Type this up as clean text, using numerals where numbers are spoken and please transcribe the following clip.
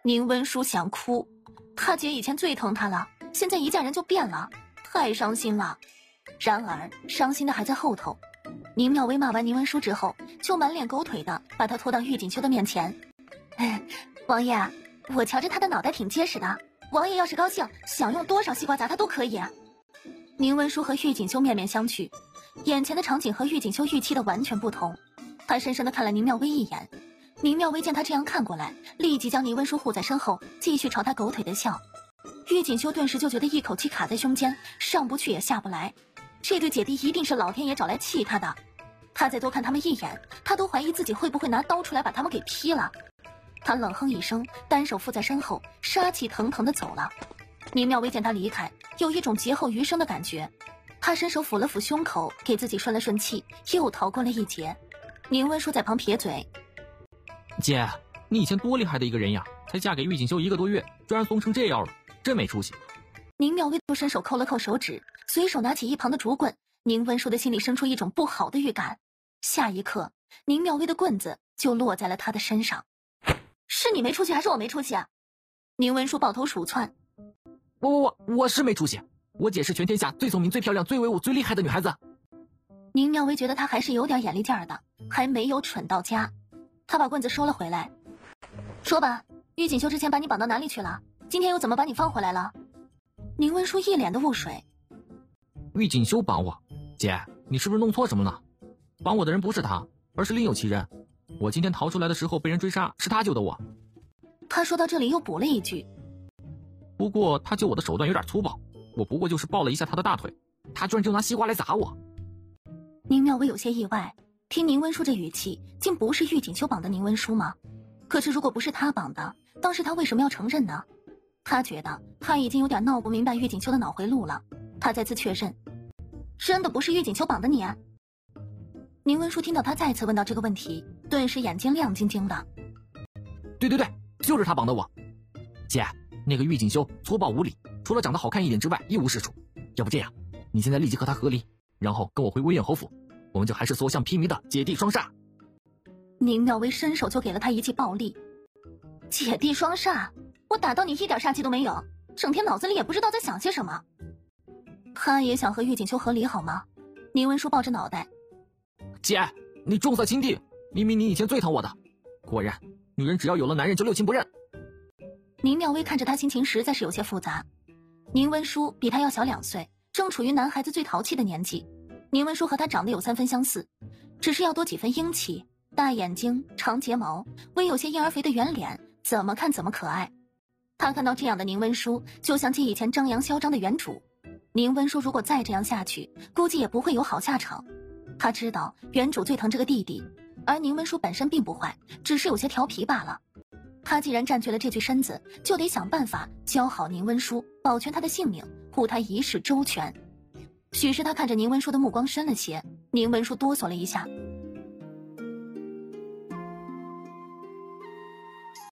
宁温书想哭，他姐以前最疼他了，现在一嫁人就变了，太伤心了。然而伤心的还在后头。宁妙薇骂完宁温书之后，就满脸狗腿的把他拖到玉锦秋的面前。王爷，我瞧着他的脑袋挺结实的，王爷要是高兴，想用多少西瓜砸他都可以。宁温书和玉锦秋面面相觑，眼前的场景和玉锦秋预期的完全不同。他深深地看了宁妙薇一眼，宁妙薇见他这样看过来，立即将宁温书护在身后，继续朝他狗腿的笑。玉锦秋顿时就觉得一口气卡在胸间，上不去也下不来。这对姐弟一定是老天爷找来气他的。他再多看他们一眼，他都怀疑自己会不会拿刀出来把他们给劈了。他冷哼一声，单手附在身后，杀气腾腾地走了。宁妙薇见他离开，有一种劫后余生的感觉。他伸手抚了抚胸口，给自己顺了顺气，又逃过了一劫。宁温书在旁撇嘴： 姐，你以前多厉害的一个人呀，才嫁给玉锦秋1个多月，居然怂成这样了，真没出息。 宁妙薇就伸手抠了抠手指，随手拿起一旁的竹棍。宁温书的心里生出一种不好的预感，下一刻宁妙薇的棍子就落在了他的身上。是你没出息还是我没出息啊？宁温书抱头鼠窜。 我是没出息，我姐是全天下最聪明最漂亮最威武最厉害的女孩子。 宁妙薇觉得他还是有点眼力劲儿的，还没有蠢到家。他把棍子收了回来。说吧，玉锦秋之前把你绑到哪里去了？今天又怎么把你放回来了？宁温书一脸的雾水。 玉锦秋绑我？姐，你是不是弄错什么了？绑我的人不是他，而是另有其人。我今天逃出来的时候被人追杀，是他救的我。 他说到这里又补了一句， 不过他救我的手段有点粗暴，我不过就是抱了一下他的大腿，他居然就拿西瓜来砸我。 宁妙薇有些意外，听宁温书这语气，竟不是玉锦秋绑的宁温书吗？可是如果不是他绑的，当时他为什么要承认呢？他觉得他已经有点闹不明白玉锦秋的脑回路了。他再次确认，真的不是玉锦秋绑的你啊？宁温书听到他再次问到这个问题，顿时眼睛亮晶晶的。 对，就是他绑的我。姐，那个玉锦秋粗暴无礼，除了长得好看一点之外一无是处。要不这样，你现在立即和他和离，然后跟我回威远侯府，我们就还是所向披靡的姐弟双煞。 宁妙薇伸手就给了他一记暴力。姐弟双煞？我打到你一点煞气都没有，整天脑子里也不知道在想些什么。他也想和玉锦秋和离好吗？宁温书抱着脑袋。 姐，你重色轻弟，明明你以前最疼我的。果然，女人只要有了男人就六亲不认。 宁妙薇看着他心情实在是有些复杂。宁温书比他要小2岁，正处于男孩子最淘气的年纪。宁温书和他长得有3分相似，只是要多几分英气，大眼睛，长睫毛，微有些婴儿肥的圆脸，怎么看怎么可爱。他看到这样的宁温书，就想起以前张扬嚣张的原主。宁温书如果再这样下去，估计也不会有好下场。他知道原主最疼这个弟弟，而宁温书本身并不坏，只是有些调皮罢了。他既然占据了这具身子，就得想办法教好宁温书，保全他的性命，护他一世周全。许是他看着宁温书的目光深了些，宁温书哆嗦了一下，